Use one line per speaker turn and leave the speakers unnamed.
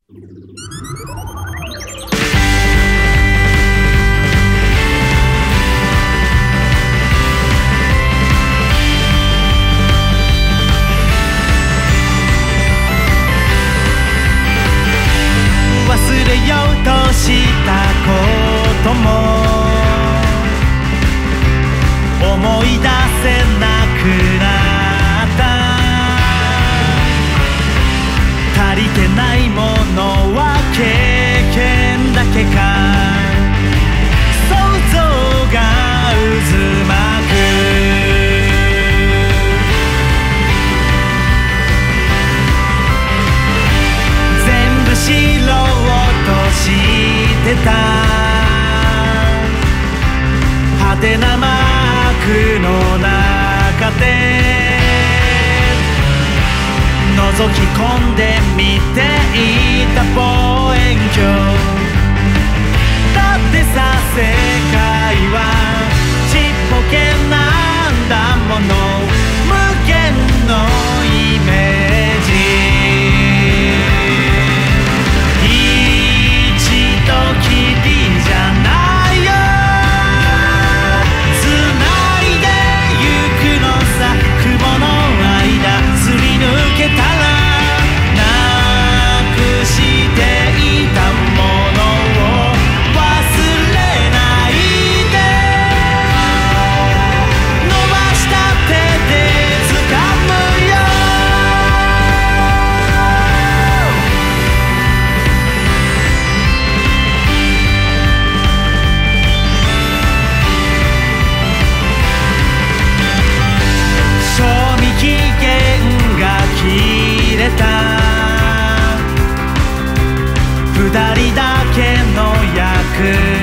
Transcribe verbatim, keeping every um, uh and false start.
忘れようとしたことも思い出せなくなった足りてないものは経験だけか想像が渦巻く全部知ろうとしてた派手なマークの中で覗き込んで見ていた望遠鏡だってさ世界はちっぽけなんだもの無限のイメージ一度きりじゃないよ繋いでゆくのさ雲の間すり抜けたら二人だけの約